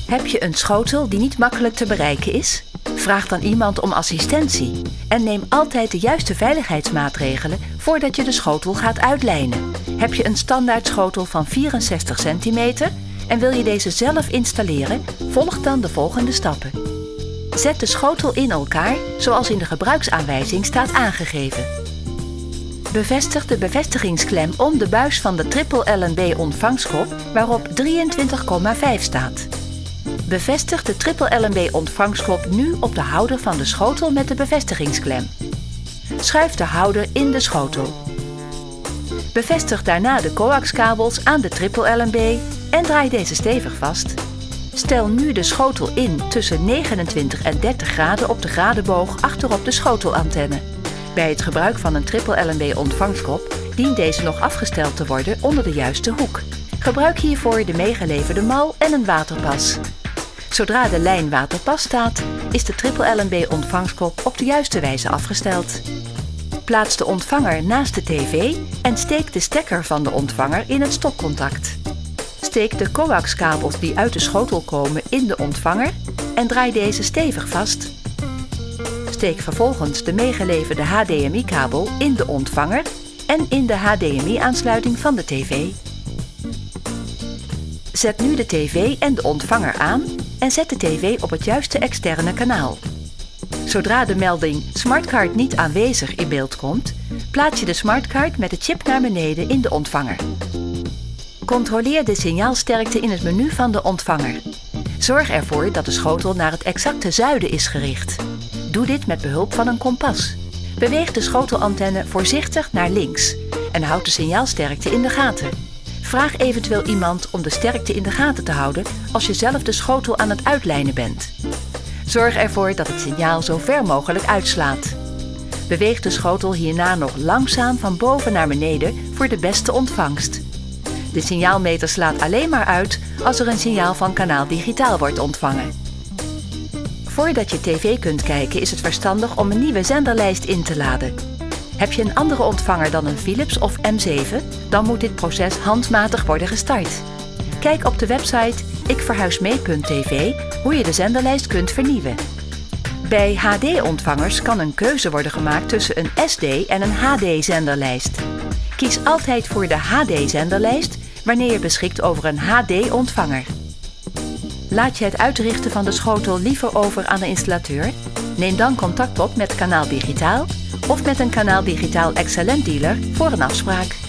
Heb je een schotel die niet makkelijk te bereiken is? Vraag dan iemand om assistentie en neem altijd de juiste veiligheidsmaatregelen voordat je de schotel gaat uitlijnen. Heb je een standaard schotel van 64 cm en wil je deze zelf installeren? Volg dan de volgende stappen. Zet de schotel in elkaar zoals in de gebruiksaanwijzing staat aangegeven. Bevestig de bevestigingsklem om de buis van de LLB ontvangskop waarop 23,5 staat. Bevestig de LLB ontvangskop nu op de houder van de schotel met de bevestigingsklem. Schuif de houder in de schotel. Bevestig daarna de coaxkabels aan de LLB en draai deze stevig vast. Stel nu de schotel in tussen 29 en 30 graden op de gradenboog achterop de schotelantenne. Bij het gebruik van een LLB ontvangskop dient deze nog afgesteld te worden onder de juiste hoek. Gebruik hiervoor de meegeleverde mal en een waterpas. Zodra de lijn waterpas staat, is de LLB ontvangskop op de juiste wijze afgesteld. Plaats de ontvanger naast de tv en steek de stekker van de ontvanger in het stopcontact. Steek de coaxkabels die uit de schotel komen in de ontvanger en draai deze stevig vast. Steek vervolgens de meegeleverde HDMI-kabel in de ontvanger en in de HDMI-aansluiting van de tv. Zet nu de tv en de ontvanger aan en zet de tv op het juiste externe kanaal. Zodra de melding Smartcard niet aanwezig in beeld komt, plaats je de smartcard met de chip naar beneden in de ontvanger. Controleer de signaalsterkte in het menu van de ontvanger. Zorg ervoor dat de schotel naar het exacte zuiden is gericht. Doe dit met behulp van een kompas. Beweeg de schotelantenne voorzichtig naar links en houd de signaalsterkte in de gaten. Vraag eventueel iemand om de sterkte in de gaten te houden als je zelf de schotel aan het uitlijnen bent. Zorg ervoor dat het signaal zo ver mogelijk uitslaat. Beweeg de schotel hierna nog langzaam van boven naar beneden voor de beste ontvangst. De signaalmeter slaat alleen maar uit als er een signaal van kanaal digitaal wordt ontvangen. Voordat je tv kunt kijken is het verstandig om een nieuwe zenderlijst in te laden. Heb je een andere ontvanger dan een Philips of M7, dan moet dit proces handmatig worden gestart. Kijk op de website ikverhuismee.tv hoe je de zenderlijst kunt vernieuwen. Bij HD-ontvangers kan een keuze worden gemaakt tussen een SD en een HD-zenderlijst. Kies altijd voor de HD-zenderlijst wanneer je beschikt over een HD-ontvanger. Laat je het uitrichten van de schotel liever over aan de installateur? Neem dan contact op met Kanaal Digitaal of met een Kanaal Digitaal Excellent dealer voor een afspraak.